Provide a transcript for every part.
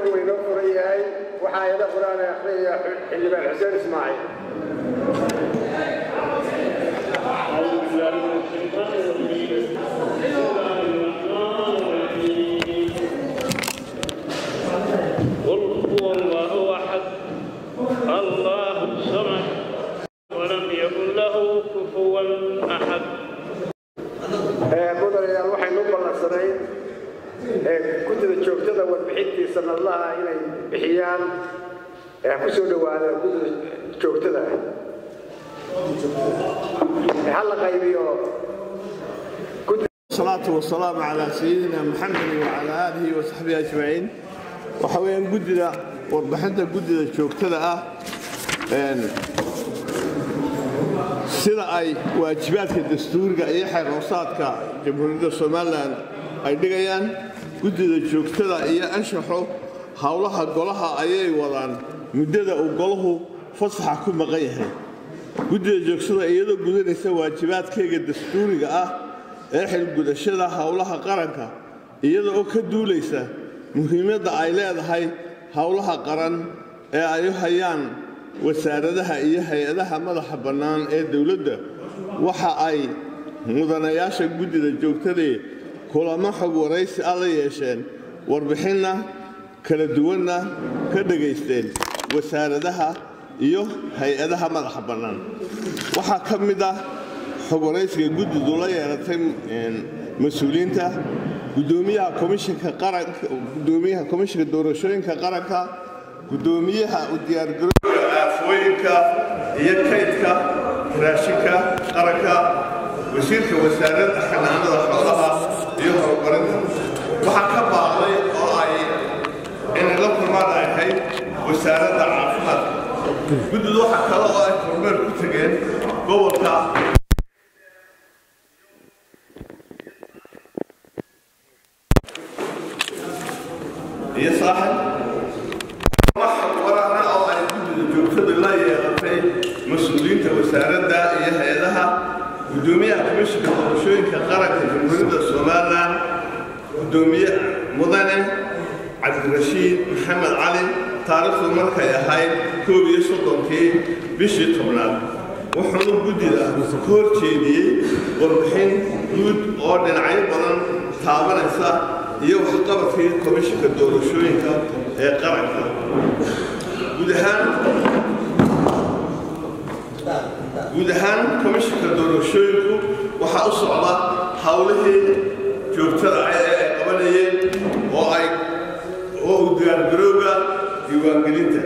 وينو فرياي وحايد قرآن أخري اللي بالحسين إسماعيل. أعوذ بالله من الشيطان الرجيم. بسم الله الرحمن الرحيم. قل هو الله أحد الله الصمد ولم يكن له كفوا أحد. مدريال waxay noo ballansanay guddiga joogtada warbixintii sanadlaha inay bixiyaan ku soo dhawaada guddiga joogtada hal qaybiyo الصلاة والسلام على سيدنا محمد وعلى آله وصحبه أجمعين وحوين جدنا وضحنا جدنا شوكتنا سيدا أي واجباتك الدستور أي حراساتك جمهورية الصومال أي دقيقان جدنا شوكتنا أي أنشحوا حولها قولها أي وضعن مدة وقوله فصحى كل مغيها جدنا شوكتنا أي جدنا سوى واجباتك الدستور xil gudashada hawlaha qaranka iyadoo ka duuleysa muhiimadda ay leedahay hawlaha qaran ee ay hayaan wasaaradaha iyo hay'adaha madaxa bannaan ee dawladda waxa ay mudanayaasha guddida joogtada kulamo xog waraysi la yeesheen warbixinna kala duwanna ka dhageysteen wasaaradaha iyo hay'adaha madaxa bannaan waxa ka mid ah xogoraysiga guddidu la yeelatay mas'uuliyiinta gudoomiyaha komishanka qaranka gudoomiyaha komishanka doorashooyinka qaranka gudoomiyaha u diyaargarowga afooyinka iyo kaydka raashinka qaranka wasiirka wasaaradda xanaanada xoolaha iyo horumarinta waxa ka baaqday oo ay inay la kulmaan ahayd wasaaradda caafimaadka guddidu waxa kale oo ay kormeer ku tageen gobolka يا صاحب واحد ورانا او اي جوجد لا يغفي مسؤولين وزاره يا هيدها قدوميه كمشك doorashooyin qaranka jamhuuriyadda Soomaaliland قدوميه mudane Cabdirashiid Maxamed Cali taariikhdu markay ahayd 11 bishii tobnaad wuxuu guddiga hor jeediyay warbixin guud oo dhinacyo badan taabanaysa iyo waxqabadkii komishanka doorashooyinka ee qaranka guud ahaan komishanka doorashooyinku waxa u socda hawlihii joogtada ah ee qabanayeen oo u diyaargarowga diiwaangelinta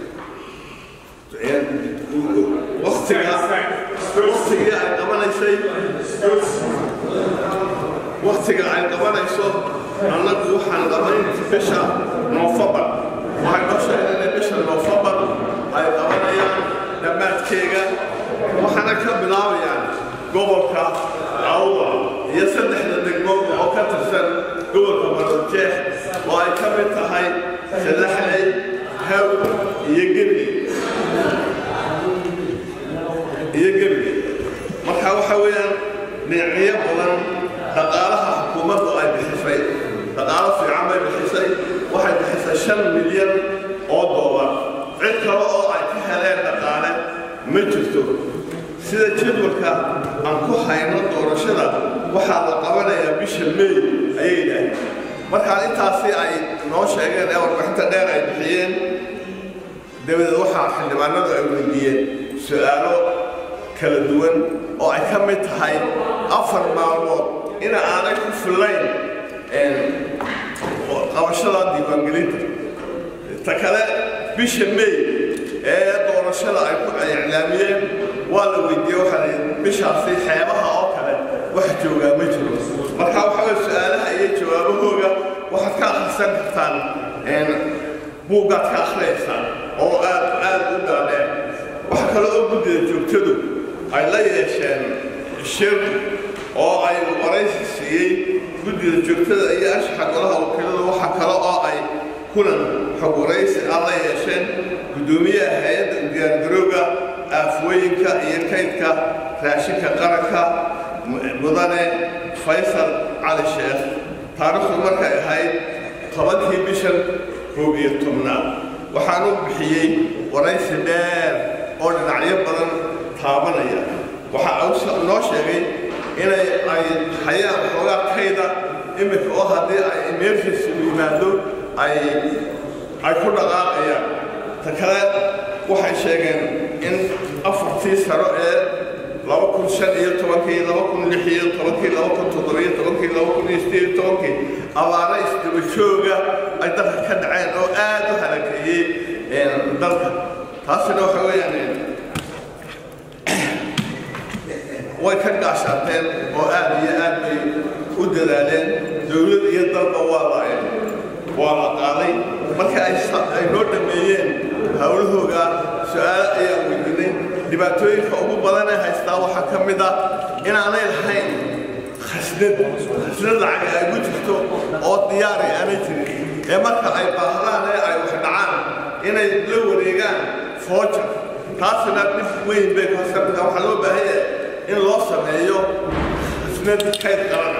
waqtiga ay qabanayso annagu waxaan qabayn bisha Noofambar waxay qorsheeyeen in bisha Noofambar ay qabanayaan dhammaadkeega waxaana ka bilaabayaan gobolka Awda iyo saddexda degmo oo ka tirsan gobolka Maroodijeex oo ay ka mid tahay Salaxley Haw iyo Gebli marka waxa weeyaan dhinacyo badan dhaqaalaha xukuumaddu ay bixisay dhaqaale fiican bay bixisay waxay bixisay 5 milyan oo dollar cid kale oo ay ka heleen dhaqaale ma jirto sida jadwalka aan ku hayno doorashada waxaa la qabanayaa bisha May ayay dhahay marka intaasi ay noo sheegeen ee warbixinta dheer ay bixiyeen dawladda waxaa xildhibaanadu ay weydiiyeen su'aalo kala duwan oo ay ka mid tahay 4 maalmood in aanay ku filayn qabashada diiwaangelinta ta kale bisha May ee doorashada ay ku iclaamiyeen waa la weydiiyay waxa bishaasi xeebaha oo kale wax jooga ma jiro marka waxa su'aalaha iyo jawaabahooda waxaad ka akhrisan kartaan buugaad ka akhriyaysaa oo aad u dhaadheer waxa kale oo guddiga joogtadu ay la yeesheen shir oo ay waraysi siiyey guddiga joogtada iyo anshaxa golaha wakiilada waxa kale oo ay kulan xog waraysi la yeesheen gudoomiyaha hay'adda diyaargarowga afooyinka iyo kaydka raashinka qaranka mudane Faysal Cali Sheekh taariikhdu markay ahayd 10 bishan 11 waxaan u bixiyay waraysi dheer oo dhinacyo badan taabanaya waxa uu noo sheegay inay ay hayaan xoogaa kayda imika oo haddii ay emergency u yimaado ay ku dhaqaaqayaan ta kale waxay sheegeen in 4 sano ee 2016 abaara isdaba jooga ay dalka ka dhaceen oo aad u halakeeyay dalka taasina waxa weeyaan way ka gaashaateen oo aad iyo aad bay u dadaaleen dowladda iyo dalba waa la qaaday marka ay noo dhameeyeen hawlahooga su'aalo ayaa weydiinay dhibaatooyinka ugu badan ee haystaa waxaa ka mid ah inaanay lahayn khasnad lacag ay ku jirto oo diyaari aanay jirin ee marka ay baahdaan ee ay wax dhacaan inay la wareegaan foojar taasina dhib weyn bay ka sababtaa waxaa loo baahan yahay in loo sameeyo khasnad kayd qaran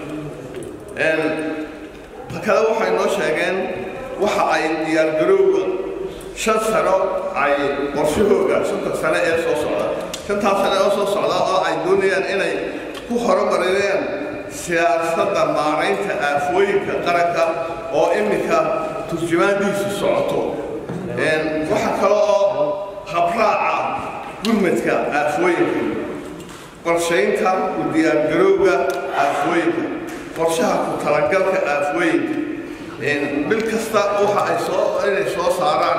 kale waxay noo sheegeen waxa ay diyaargarowga 5 sano ay qorshahooga 5 sano ee soo socda 5 sano oo soo socda oo ay doonayaan inay ku horumariyaan siyaasadda maaraynta aafooyinka qaranka oo imika turjumaandiisu socoto waxa kale oo habraaca gurmadka aafooyinka qorshaynta u diyaargarowga aafooyinka qorshaha ku talagalka aafooyinka bil kasta waxa ay soo saaraan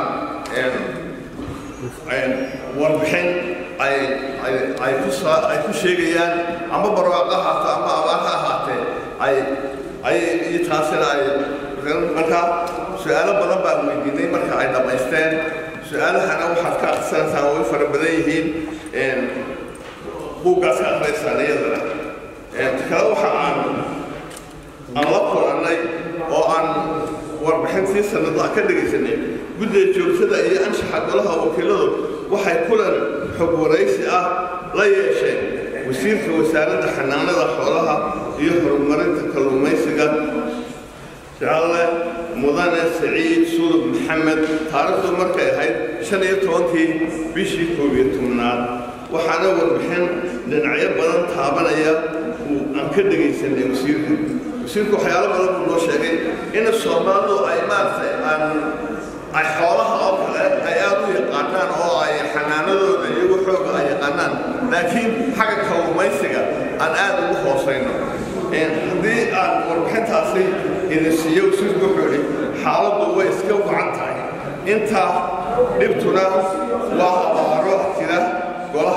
warbixin ay ku sheegayaan ama barwaaqo ahaato ama abaar ha ahaatee ay taasina ay marka su'aalo badan baan weydiinay marka ay dhammaysteen su'aalahana waxaad ka aqrisanaysaa way fara badan yihiin buuggaas ka aqriysaan iyadana kale waxa aan la kulannay oo aan warbixintii sanadlaha ka dhegaysanay guddiga joogtada iyo anshaxa golaha wakiiladu waxay kulan xog waraysi ah la yeesheen wasiirka wasaaradda xanaanada xoolaha iyo horumarinta kalluumaysiga jaalle mudane Saciid Sulub Maxamed taariikhdu markay ahayd 15 bishii 11 waxaana warbixin dhinacyo badan taabanaya aan ka dhegaysanay wasiirka waxyaalo badan uu noo sheegay in Soomaalidu ay maartay ay xoolaha oo kale ay aad u yaqaanaan oo ay xanaanadooda iyagu xoog ay yaqaanaan laakiin xagga kalluumaysiga aan aad ugu hooseyno haddii aan warbixintaasi idin siiyo wasiirku wuxuu yidhi xaaladdu way iska wacan tahay inta dhibtuna waa abaaro jira golaha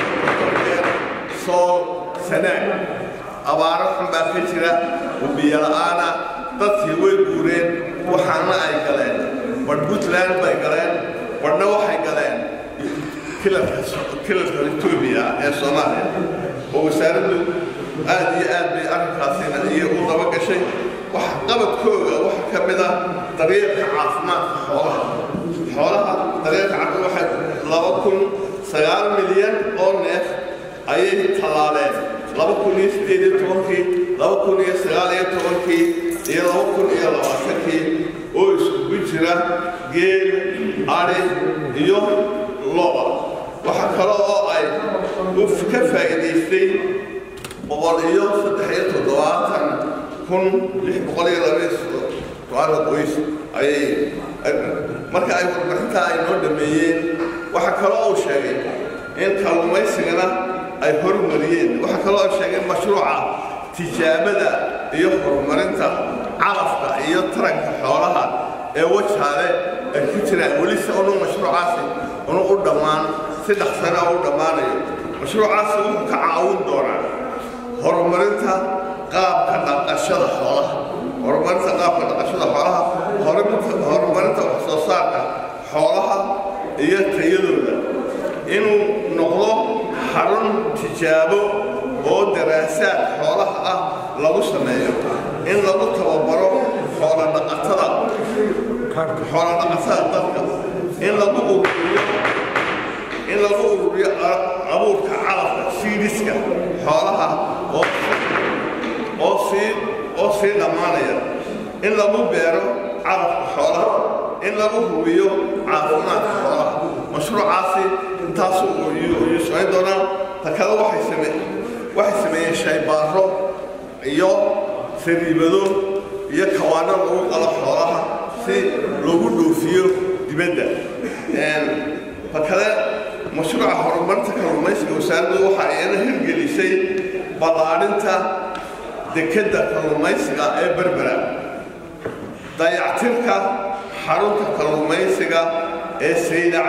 soo sanaag abaaro xun baa ka jira biyo la'aana dadkii way guureen waxaana ay galeen war Puntland bay galeen warna waxay galeen kilalka Itoobiya ee Soomaaliya oo wasaaraddu aad iyo aad bay arrinkaasina iyo u daba gashay wax qabadkooda waxa ka mid ah daryeelka caafimaadka xoolaha daryeelka caafimaadka waxay 2.9 milyan oo neef ayay talaaleen 2018 iyo 2020 oo isugu jira geel ari iyo lo'da waxa kale oo ay ka faa'iideystay 173,620 qoys ayay marka ay warbixinta ay noo dhameeyeen waxa kale oo sheegay in kalluumaysigana ay horumariyeen waxa kale oo sheegay mashruuca tijaabada iyo horumarinta calafka iyo taranka xoolaha ee wajaale ay ku jiraan weli soo mashruucaasi oo u dhamaan 3 sano oo dhamaanayo mashruucaasi wuxuu ka caawin doonaa horumarinta qaabka dhaqashada xoolaha horumarinta wax soo saarka xoolaha iyo tayadooda inuu noqdo xarun tijaabo oo daraasaad xoolaha ah lagu sameeyo in lagu tababaro xoola dhaqatada dalka in lagu ururiyo abuurka calafka siiriska xoolaha oo sii dhamaanaya in lagu beero calafka xoolaha in lagu hubiyo caafimaadka xoolaha mashruucaasi intaasuu uu socon doonaa takada waxay sameeyeen shaybaaro iyo sariibado iyo kawaano lagu qalo xoolaha si loogu dhoofiyo dibadda takada mashruuca horumarta kalluumaysiga wasaaraddu waxa ayna hirgelisay ballaarinta dekadda kalluumaysiga ee berbera dayactirka xarunta kalluumaysiga ee saylac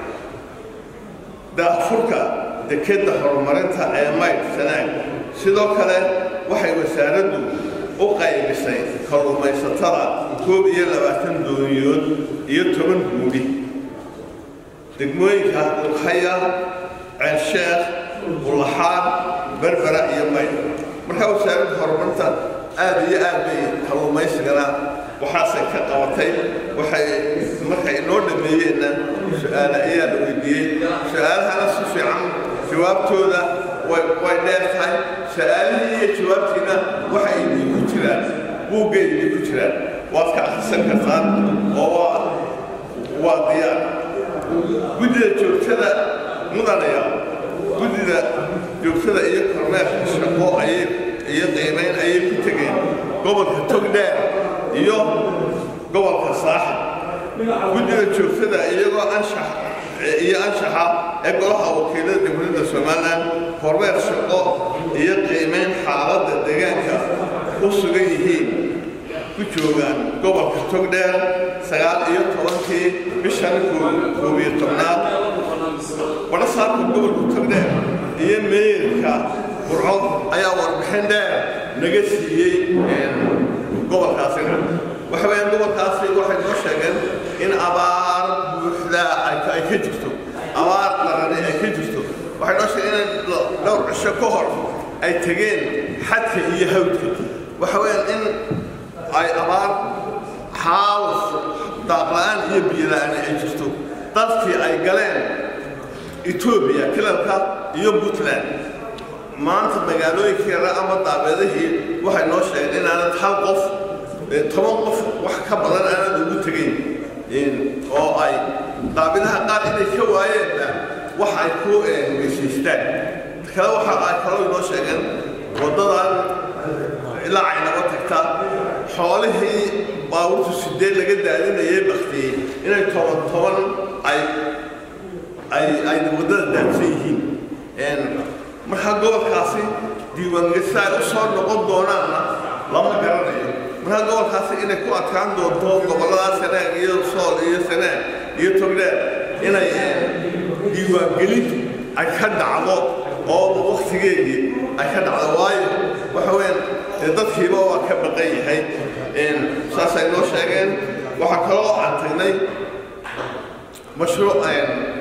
daafurka dekadda horumarinta ee mayd sanaag sidoo kale waxay wasaaraddu u qaybisay kalluumaysatada 22 dooniyood iyo 10 guuri degmooyinka Luqaya Ceelsheekh Bulaxaad Berbera iyo Mayd marka wasaaradda horumarinta aad iyo aad bay kalluumaysigana waxaasay ka qabatay waxay markay inoo dhameeyeen su'aal ayaa la weydiiyey su'aalahana si fiican jawaabtooda way dheertahay su'aalihii iyo jawaabtiina waxay ku jiraan buuggeedii ku jiraan waad ka akhrisan kartaan oo waa diyaar guddida joogtada mudanaya guddida joogtada iyo kormeerka shaqo iyo qiimeyn ayay ku tegeen gobolka Togdheer iyo gobolka Saaxil guddida joogtada iyagoo anshaxa ee golaha wakiilada dowladda Soomaaliland kormeer shaqo iyo qiimeyn xaaladda deegaanka ku sugan yihiin ku joogaan gobolka Togdheer 19 bishan 11aad warasaabka gobolka Togdheer iyo meerka Burco ayaa warbixin dheer naga siiyey gobolkaasi waxaan gobolkaasi waxay noo sheegeen in abaar buuxda ay ka jirto abaar qaran ay ka jirto waxay noo sheegeen in dhowr cisho ka hor ay tageen xadka iyo hawdka waxaan in ay abaar xaaluf daaqlaan iyo biilaan ay jirto dadkii ay galeen Ethiopia kilalka iyo Puntland maanta magaalooyinka ama daabeedihii waxay noo sheegeen in aan hal qof 10 qof wax ka badan aan ugu tagayn oo ay daabeedaha qaar inay ka waayeen waxa ay ku heshiistaan kala waxa ay kaloo noo sheegeen wadadan ilaa ay naga tagtaa xoolihii baawurtu sidee laga daadinayay baqtiyay inay toban ay wadada daadsan yihiin marka gobolkaasi diiwaangelinta u soo noqon doonaan lama garanayo marka gobolkaasi inay ku adkaan doonto gobolada Sanaag iyo Sool iyo Sanaag iyo Togdheer inay diiwaangelintu ay ka dhacdo oo waqtigeedii ay ka dhacdo waayo waxa weyn dadkiiba waa ka baqay yahay saasay noo sheegeen waxa kaloo aan tagnay mashruuc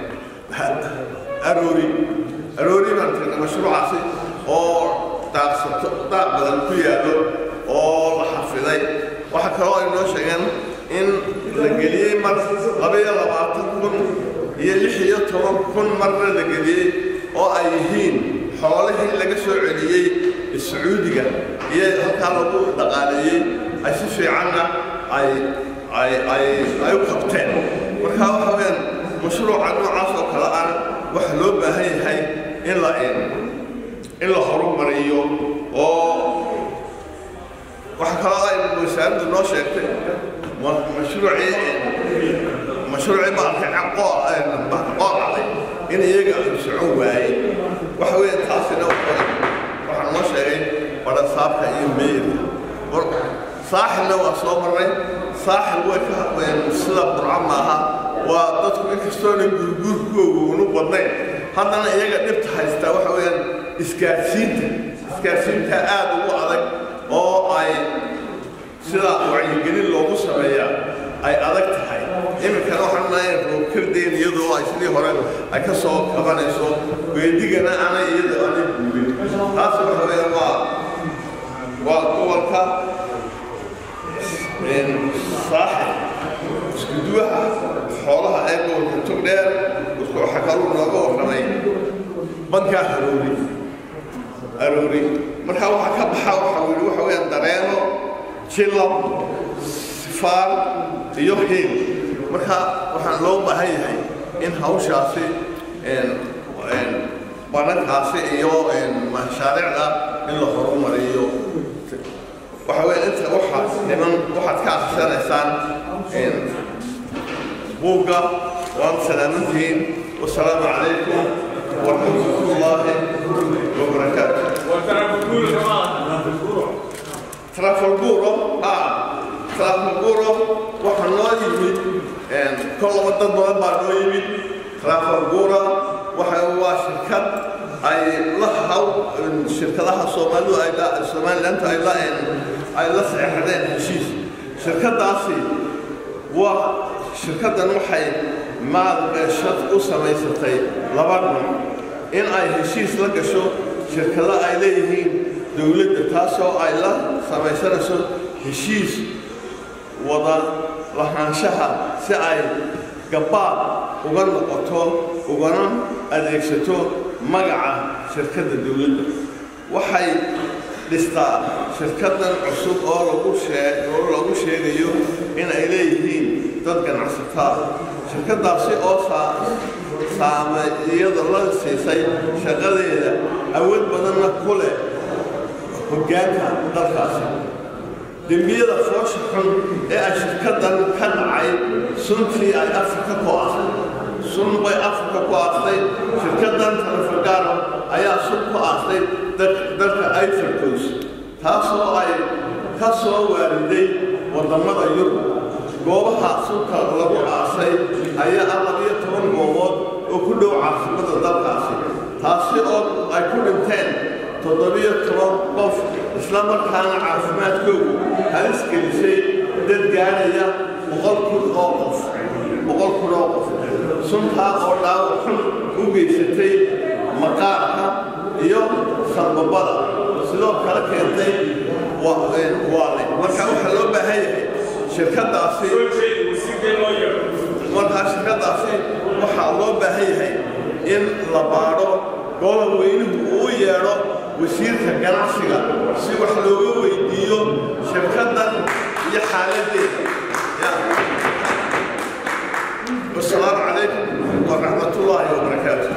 aroori baan tagnay mashruucaasi oo daaq badan ku yaalo oo la xafiday waxa kaloo ay noo sheegeen in la geliyey mar 22,000 iyo 16,000 marna la geliyey oo ay yihiin xoolihii laga soo celiyey Sacuudiga iyo halka lagu dhaqaaleeyay ay si fiicanna ay u qabteen marka waxa weyn mashruuca noocaas oo kala ah waxa loo baahan yahay in la horumariyo oo waxa kala ah wasaaraddu noo sheegtay mashruuci baqaaqay in iyaga socon waayay waxa weyn taasina waxaan noo sheegay warasaabka iyo meerka saaxilna waa soo maray saaxil way ka hadlayeen sida Burco maaha waa dadku inkastoo gurgurkoodu badnayn haddana iyaga dhibta haysta waxa weeyaan isgaarsiinta aad ugu adag oo ay sida wacyigelin loogu sameeyaa ay adag tahay iminkana waxaan nahay roobkardeen iyadoo ay sidii hore ay ka soo kabanayso weedigana ana iyadoo aan guubin taas waxa weeyaan waa gobolka saaxil iskuduwaha xoolaha ee gobolka Togdheer waxa kaloo nooga warramay banka aroori marka waxa ka baxa waxa weeyaan dareemo jilab sifaar iyo hiil marka waxaan loo baahan yahay in hawshaasi barankaasi iyo mashaariicda in la horumariyo waxa weeye inta waxaad ka akhrisanaysaan buugga waan salaamantihiin wasalaamu calaykum waraxmatullaahi wabarakaatu trafalguro waxaa noo yimid kollaba dad badan baa noo yimid trafalgura waa shirkad ay la shirkadaha somaliland ay la saxeexdeen heshiis shirkadaasi shirkadan waxay maalgashad u samaysatay laba nooc in ay heshiis la gasho shirkado ay leeyihiin dowladda taasoo ay la samaysanayso heshiis wada lahaanshaha si ay gabaad uga noqoto ugana adeegsato magaca shirkadda dowladda waxay dhistaa shirkadan cusub oo lagu sheegayo in ay leeyihiin dad ganacsataa shirkadaasi oo iyada la siisay shaqadeeda awood badanna ku leh hoggaanka dalkaasi dembiyada foosha xun ee ay shirkadan ka dhacay suntii ay afrika ku aastay sun bay afrika ku aastay shirkadan trafalgaro ayaa sun ku aastay dalka Ivory Coast taasoo ay ka soo waariday wadamada Yurub goobaha sunta lagu aasay ayaa 12 goobood oo ku dhow caasimada dalkaasi taasi oo ay ku dhinteen 17 qof isla markaana caafimaadkoodu halis gelisay dad gaaraya 100,000 qof suntaa oo dhaawac xun u geysatay maqaarka iyo sanbabada sidoo kale keentay waale marka waxaa loo baahan yahay shirkadaasi waxaa loo baahan yahay in la baadho golaha weynuhu uu yeedho wasiirka ganacsiga si wax looga weydiiyo shirkadan iyo xaaladeeda والسلام عليكم ورحمة الله وبركاته.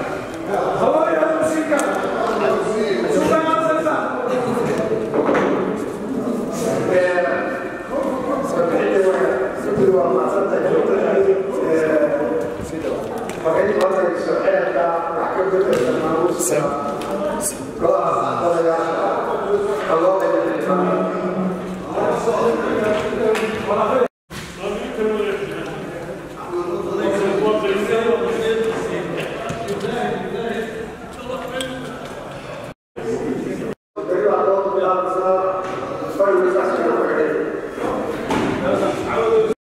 Gracias.